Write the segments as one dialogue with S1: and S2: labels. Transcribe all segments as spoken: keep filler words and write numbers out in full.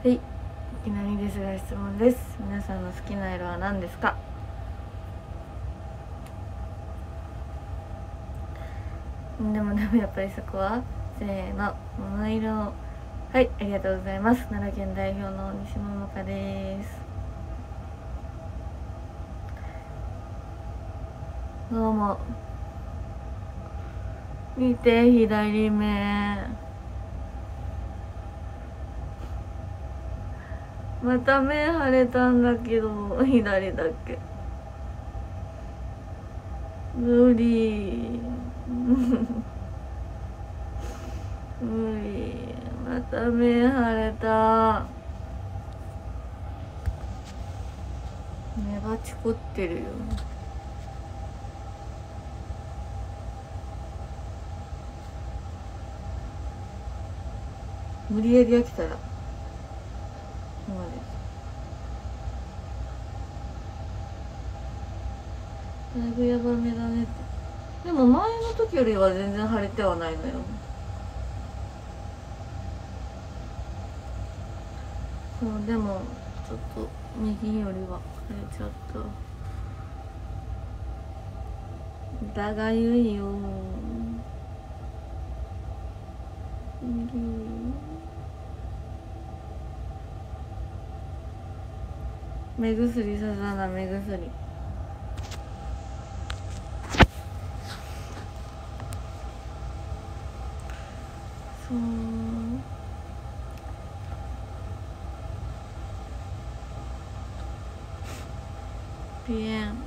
S1: はい、いきなりですが質問です。皆さんの好きな色は何ですか？でもでもやっぱりそこはせーの、桃色。はい、ありがとうございます。奈良県代表の西桃香です。どうも。見て、左目。また目腫れたんだけど、左だけ。無理。無理。また目腫れた。目がチコってるよ。無理やり飽きたら今です。だいぶヤバめだねって。でも前の時よりは全然腫れてはないのよ。そうでもちょっと右よりは腫れちゃった。だがゆいよ。目薬ささな、目薬。そうピエン。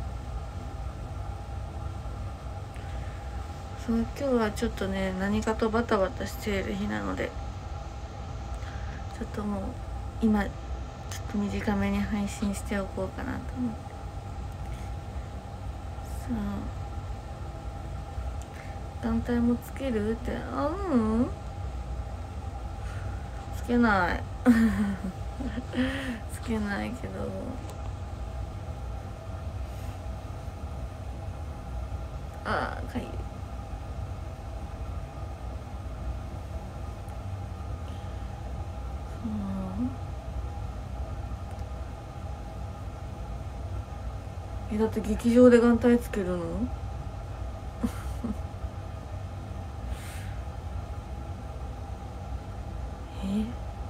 S1: そう今日はちょっとね何かとバタバタしている日なのでちょっともう今ちょっと短めに配信しておこうかなと思って。さあ眼帯もつけるって。あうんつけないつけないけどああかゆい。えだって劇場で眼帯つけるのえ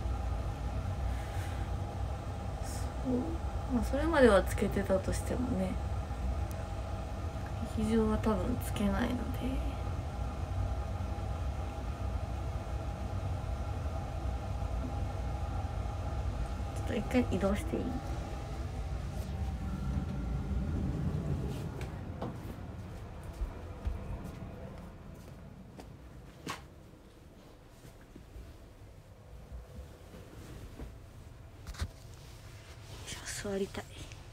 S1: そうまあそれまではつけてたとしてもね劇場は多分つけないのでちょっと一回移動していい？座りたい。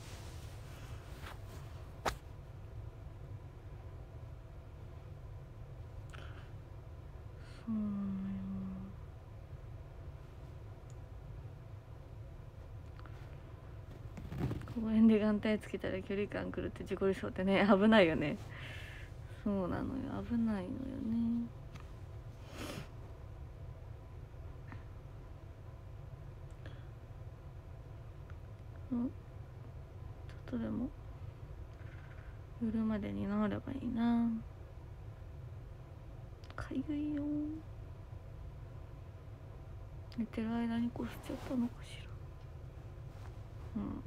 S1: 公園で眼帯つけたら距離感狂って事故りそうってね危ないよね。そうなのよ危ないのよね。ちょっとでも夜までに治ればいいな。かゆいよ。寝てる間にこすっちゃったのかしら。うん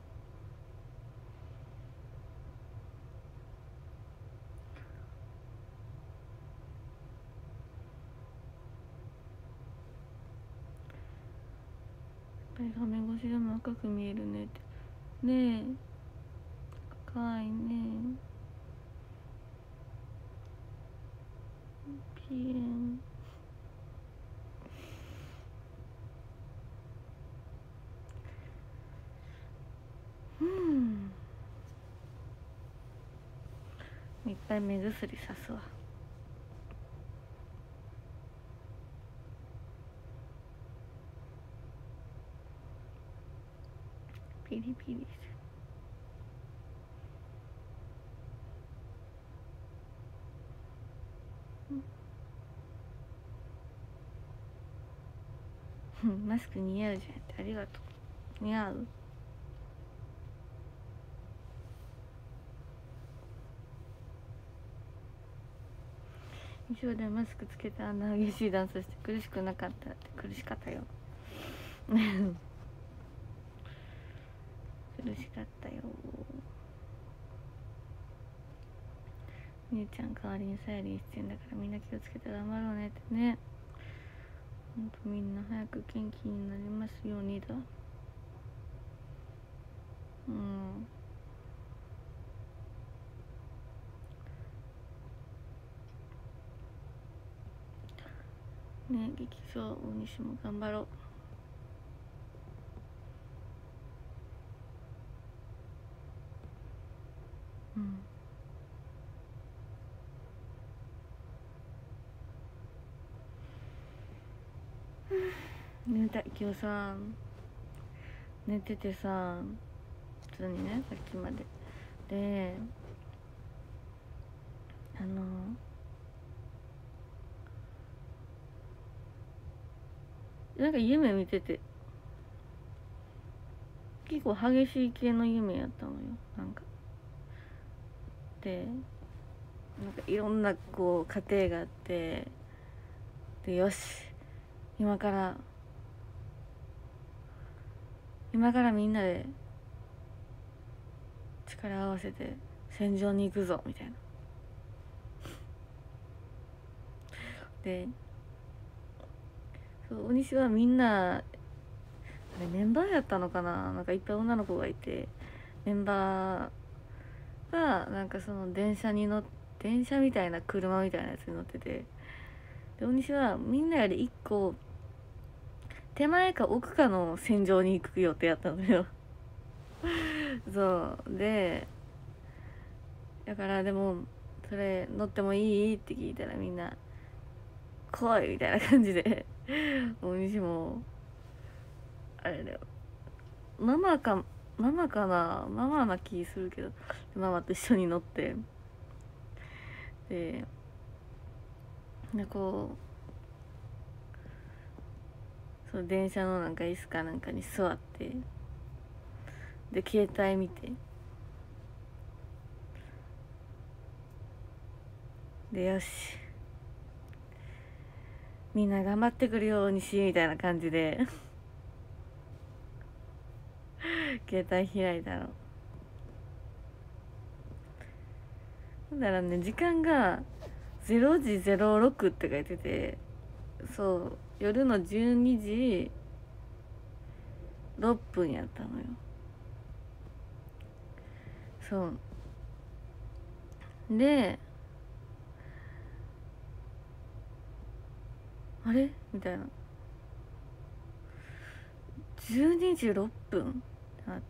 S1: やっぱり画面越しでも赤く見えるねってねえ赤いねピエン。うんいっぱい目薬さすわ。ピリピリする。 マスク似合うじゃんって。ありがとう。似合う。衣装でマスクつけてあんな激しいダンスして苦しくなかったって。苦しかったよ苦しかったよ。みゆちゃん代わりにさゆりん出演だからみんな気をつけて頑張ろうねってね。ほんとみんな早く元気になりますようにだ。うんね、劇場大西も頑張ろう。うん寝た今日さ、寝ててさ、普通にね、さっきまでで、あのなんか夢見てて、結構激しい系の夢やったのよ。なんかで、なんかいろんなこう家庭があって、でよし今から今からみんなで力を合わせて戦場に行くぞみたいな。でそう大西はみんなあれメンバーやったのかな、なんかいっぱい女の子がいて、メンバーがなんかその電車に乗って電車みたいな車みたいなやつに乗ってて、で大西はみんなよりいっこ手前か奥かの戦場に行く予定やったのよそうでだからでもそれ乗ってもいいって聞いたらみんな来いみたいな感じで大西もあれだよ、ママかママかなママな気するけど、ママと一緒に乗ってででこうその電車のなんか椅子かなんかに座ってで携帯見てでよしみんな頑張ってくるようにしみたいな感じで携帯開いたの。だからね時間がれいじぜろろくって書いてて、そう夜のじゅうにじろっぷんやったのよ。そうであれみたいなじゅうにじろっぷんってなって、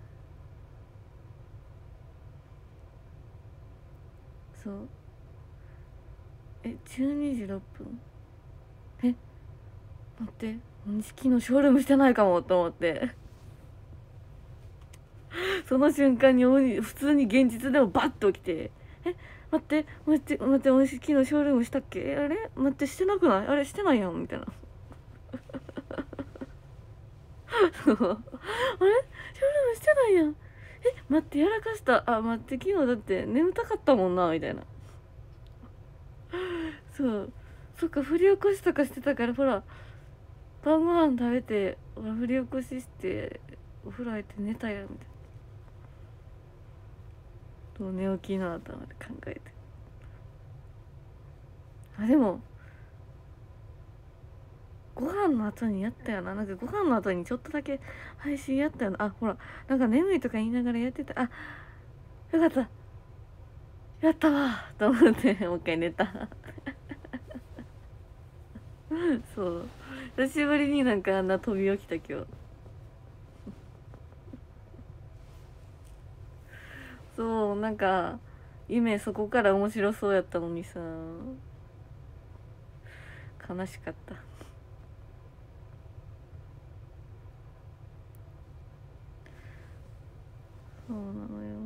S1: そうえじゅうにじろっぷんえ待って錦のショールームしてないかもと思ってその瞬間に普通に現実でもバッと起きて、え待って待って待って錦のショールームしたっけ、あれ待ってしてなくない、あれしてないやんみたいなそうあれショールームしてないやん、え待ってやらかした、あ待って昨日だって眠たかったもんなみたいなそうそっか振り起こしとかしてたから、ほら晩ご飯食べて振り起こししてお風呂入って寝たやみたいな、と寝起きの頭で考えて、あでもご飯の後にやったよな、なんかご飯の後にちょっとだけ配信やったよな、あほらなんか眠いとか言いながらやってた、あよかったやったわと思ってもう一回寝たそう久しぶりになんかあんな飛び起きた今日そうなんか夢そこから面白そうやったのにさ悲しかった。そうなのよ。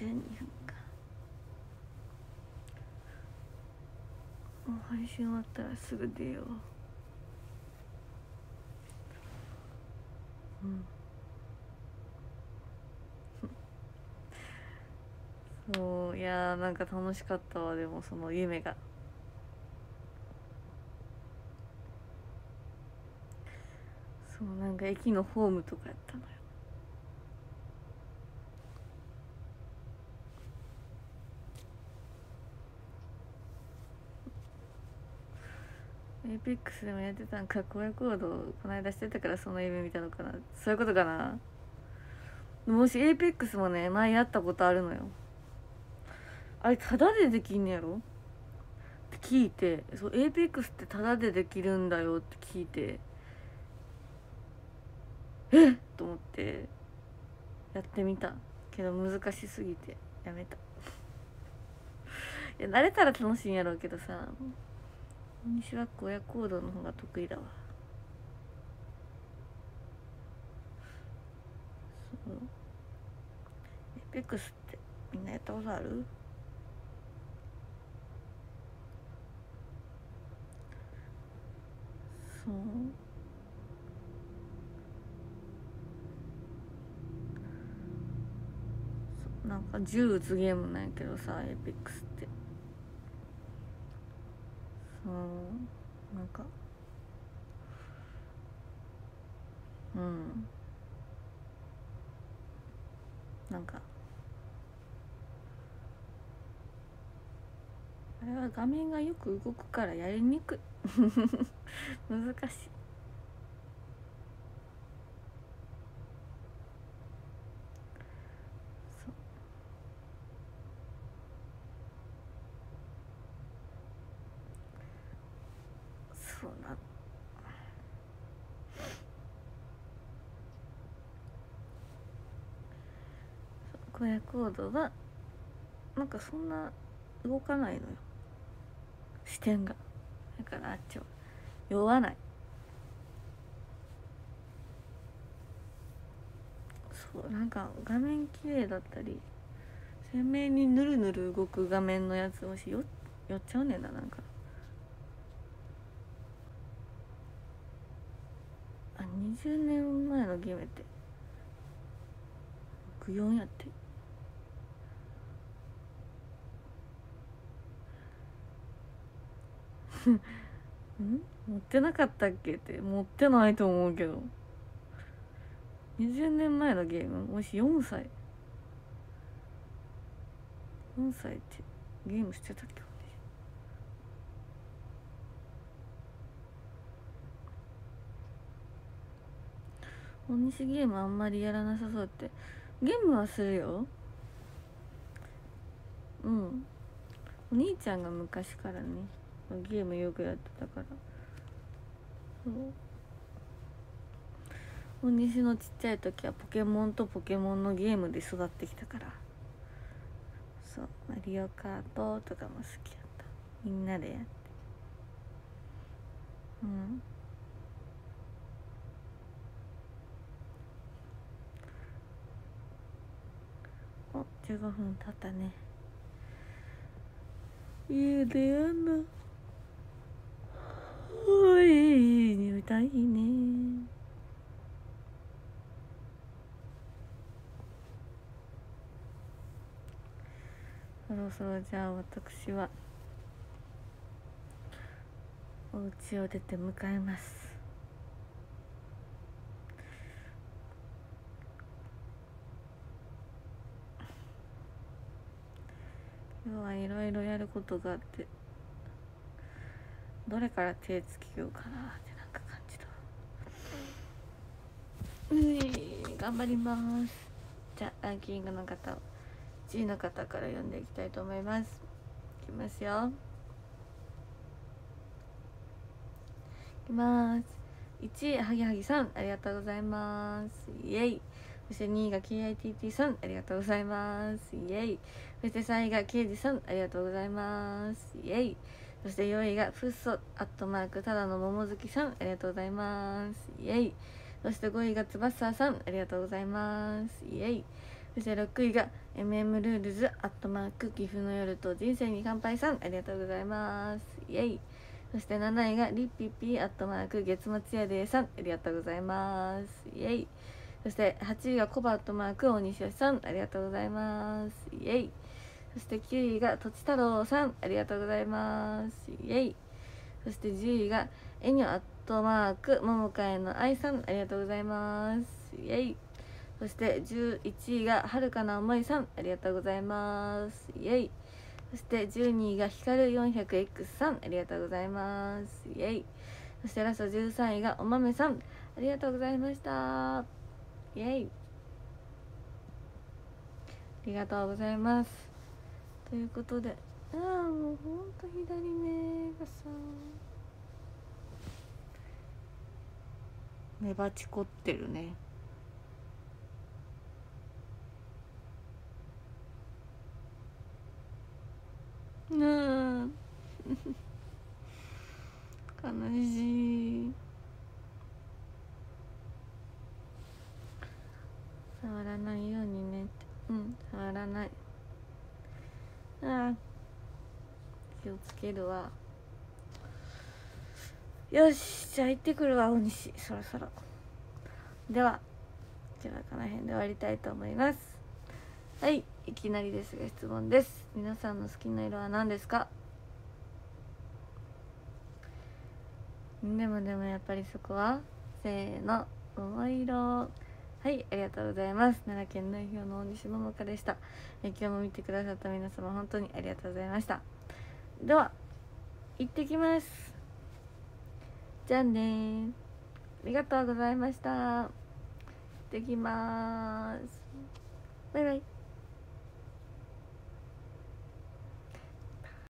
S1: じゅうにふんか。もう配信終わったらすぐ出よう。うんそういやーなんか楽しかったわ。でもその夢がそうなんか駅のホームとかやったのよ。エイペックスでもやってたんか。荒野行動この間してたからその夢見たのかな。そういうことかな。もしエイペックスもね前やったことあるのよ。あれタダでできんねやろって聞いて、そうエイペックスってタダでできるんだよって聞いて、えっと思ってやってみたけど難しすぎてやめた。いや慣れたら楽しいんやろうけどさ、西は荒野行動の方が得意だわ。そうエイペックスってみんなやったことある？そうそうなんか銃撃つゲームなんやけどさエイペックスってそうなんかうんなんかあれは画面がよく動くからやりにくい難しい。そうそうな荒野行動はなんかそんな動かないのよ視点が。だからあっちは酔わない。そうなんか画面綺麗だったり鮮明にぬるぬる動く画面のやつもしよ酔っちゃうねんな。なんかあにじゅうねんまえのゲームってろくじゅうよんやってん持ってなかったっけって持ってないと思うけどにじゅうねんまえのゲームもしよんさいよんさいってゲームしてたっけ。大西ゲームあんまりやらなさそうって。ゲームはするよ。うんお兄ちゃんが昔からねゲームよくやってたから。そう大西のちっちゃい時はポケモンとポケモンのゲームで育ってきたから。そうマリオカートとかも好きやった。みんなでやって。うんおじゅうごふん経ったね。家でやんな。おい眠たいね。そろそろじゃあ私はお家を出て向かいます。今日はいろいろやることがあってどれから手つけようかなってなんか感じた。うい頑張ります。じゃあランキングの方をいちいの方から読んでいきたいと思います。いきますよ。いきます。いちいはぎはぎさんありがとうございます。イエイ。そしてにいが ケーアイティーティー さんありがとうございます。イエイ。そしてさんいがケイジさんありがとうございます。イエイ。そしてよんいがフッソアットマークただの桃好きさんありがとうございます。イエイ。そしてごいがつばっさーさんありがとうございます。イエイ。 そしてろくいが エムエム ルールズアットマーク岐阜の夜と人生に乾杯さん、ありがとうございます。イエイ。そしてなないがリッピッピアットマーク月末やでさん、ありがとうございます。イエイ。そしてはちいがコバアットマーク大西よしさん、ありがとうございます。イエイ。そしてきゅういがとち太郎さん、ありがとうございます。イエイ。そしてじゅういがえにょアットマークももかえのあいさん、ありがとうございます。イエイ。そしてじゅういちいがはるかな思いさん、ありがとうございます。イエイ。そしてじゅうにいがひかる よんひゃくエックス さん、ありがとうございます。イエイ。そしてラストじゅうさんいがおまめさん、ありがとうございました。イエイ。ありがとうございます。ということで、ああもうほんと左目がさ目ばちこってるね。なあ悲しい。触らないようにねって。うん、触らない。ああ気をつけるわ。よし、じゃあ行ってくるわ大西、そろそろ。では今日はこの辺で終わりたいと思います。はい、いきなりですが質問です。皆さんの好きな色は何ですか？でもでもやっぱりそこはせーの、桃色。はい、ありがとうございます。奈良県代表の大西桃香でした。え今日も見てくださった皆様本当にありがとうございました。では行ってきます。じゃあね、ありがとうございました。行ってきます。